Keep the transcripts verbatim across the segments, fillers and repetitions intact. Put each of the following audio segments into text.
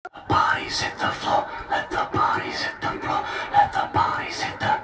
Bodies hit the floor, let the bodies hit the floor, let the bodies hit the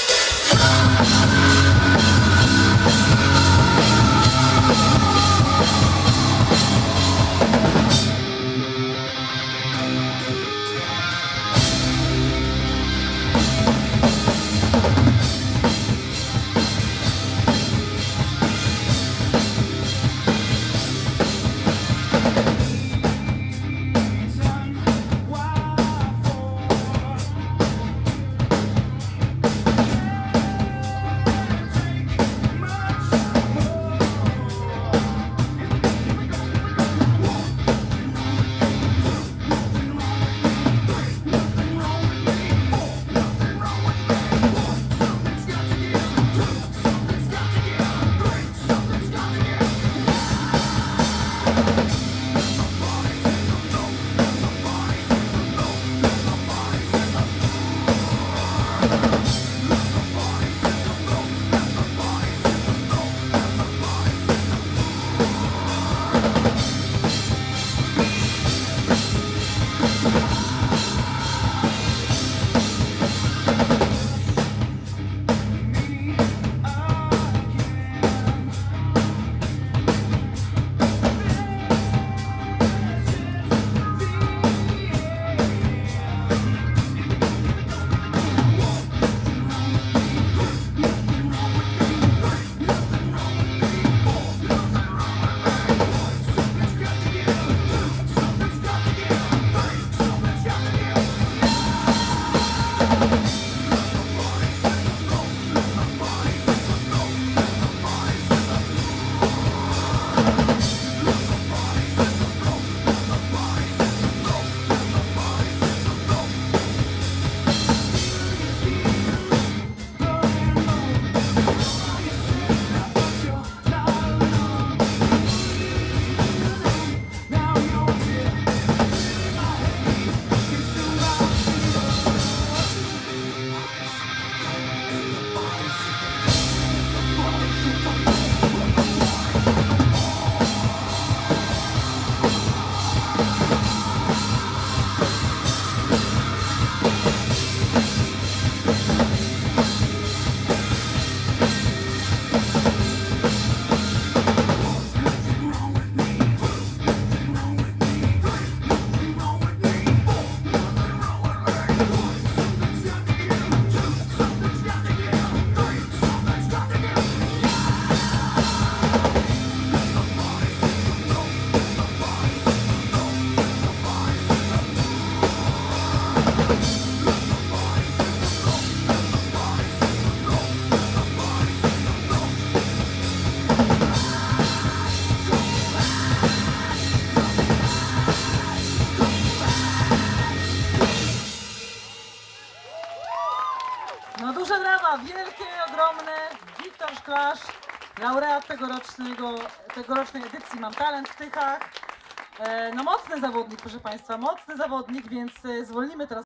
No duże brawa, wielkie, ogromne. Wiktor Szklarz, laureat tegorocznego, tegorocznej edycji Mam Talent w Tychach. No mocny zawodnik, proszę Państwa, mocny zawodnik, więc zwolnimy teraz.